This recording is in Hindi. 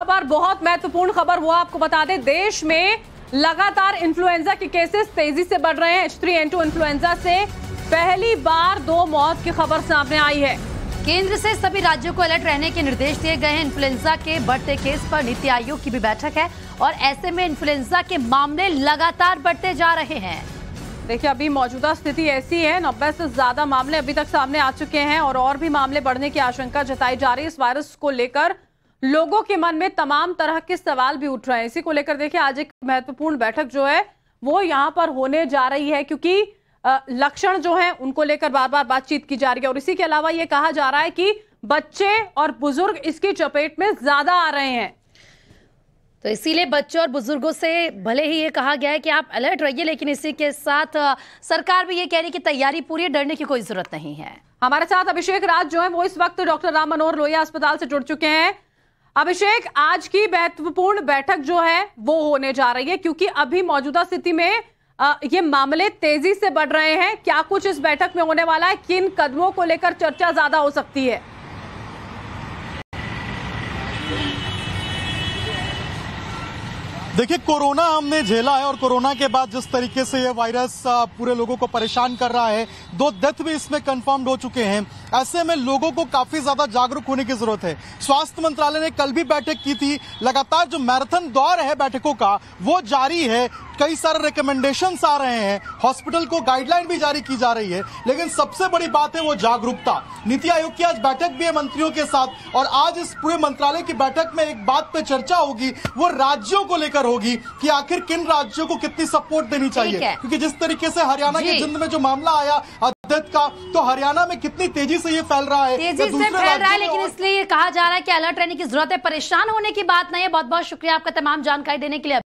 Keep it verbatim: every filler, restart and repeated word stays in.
खबर, बहुत महत्वपूर्ण खबर वो आपको बता दें, देश में लगातार इन्फ्लुएंजा के केसेस तेजी से बढ़ रहे हैं। H three N two influenza से पहली बार दो मौत की खबर सामने आई है। केंद्र से सभी राज्यों को अलर्ट रहने के निर्देश दिए गए हैं। इन्फ्लुएंजा के बढ़ते केस पर नीति आयोग की भी बैठक है और ऐसे में इन्फ्लुएंजा के मामले लगातार बढ़ते जा रहे हैं। देखिए, अभी मौजूदा स्थिति ऐसी है, नब्बे से ज्यादा मामले अभी तक सामने आ चुके हैं और और भी मामले बढ़ने की आशंका जताई जा रही है। इस वायरस को लेकर लोगों के मन में तमाम तरह के सवाल भी उठ रहे हैं। इसी को लेकर देखिए, आज एक महत्वपूर्ण बैठक जो है वो यहाँ पर होने जा रही है, क्योंकि लक्षण जो हैं उनको लेकर बार बार बातचीत की जा रही है। और इसी के अलावा ये कहा जा रहा है कि बच्चे और बुजुर्ग इसकी चपेट में ज्यादा आ रहे हैं, तो इसीलिए बच्चों और बुजुर्गों से भले ही ये कहा गया है कि आप अलर्ट रहिए, लेकिन इसी के साथ सरकार भी ये कह रही है कि तैयारी पूरी है, डरने की कोई जरूरत नहीं है। हमारे साथ अभिषेक राज जो है वो इस वक्त डॉक्टर राम मनोहर लोहिया अस्पताल से जुड़ चुके हैं। अभिषेक, आज की महत्वपूर्ण बैठक जो है वो होने जा रही है, क्योंकि अभी मौजूदा स्थिति में आ, ये मामले तेजी से बढ़ रहे हैं। क्या कुछ इस बैठक में होने वाला है, किन कदमों को लेकर चर्चा ज्यादा हो सकती है? देखिए, कोरोना हमने झेला है और कोरोना के बाद जिस तरीके से ये वायरस पूरे लोगों को परेशान कर रहा है, दो डेथ भी इसमें कंफर्म्ड हो चुके हैं। ऐसे में लोगों को काफी ज्यादा जागरूक होने की जरूरत है। स्वास्थ्य मंत्रालय ने कल भी बैठक की थी। लगातार जो मैराथन दौर है बैठकों का वो जारी है। कई सारे रिकमेंडेशंस आ रहे हैं, हॉस्पिटल को गाइडलाइन भी जारी की जा रही है, लेकिन सबसे बड़ी बात है वो जागरूकता। नीति आयोग की आज बैठक भी है मंत्रियों के साथ और आज इस पूरे मंत्रालय की बैठक में एक बात पे चर्चा होगी, वो राज्यों को लेकर होगी कि आखिर किन राज्यों को कितनी सपोर्ट देनी चाहिए। क्योंकि जिस तरीके से हरियाणा के जिंद में जो मामला आया डेथ का, तो हरियाणा में कितनी तेजी से ये फैल रहा है, तेजी से फैल रहा है, लेकिन इसलिए ये कहा जा रहा है कि अलर्ट रहने की जरूरत है, परेशान होने की बात नहीं है। बहुत बहुत शुक्रिया आपका तमाम जानकारी देने के लिए।